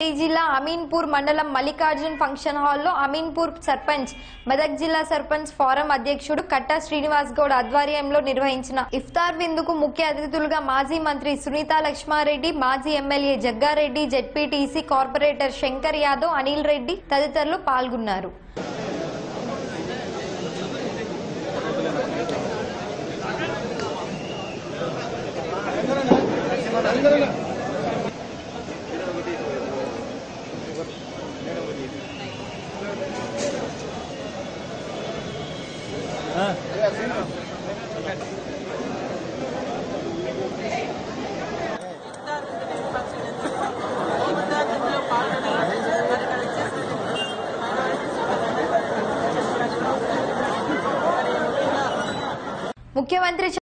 జిల్లా అమీన్పూర్ మండలం మల్లికార్జున్ ఫంక్షన్ హాల్లో అమీన్పూర్ సర్పంచ్ మెదక్ జిల్లా సర్పంచ్ ఫోరం అధ్యక్షుడు కట్టా శ్రీనివాస్ గౌడ్ ఆధ్వర్యంలో నిర్వహించిన ఇఫ్తార్ విందుకు ముఖ్య అతిథులుగా మాజీ మంత్రి సునీతా లక్ష్మారెడ్డి, మాజీ MLA Jagga Reddy, ZPTC corporator Shankar Yadav, Anil Reddy తదితరులు పాల్గొన్నారు. ముఖ్యమంత్రి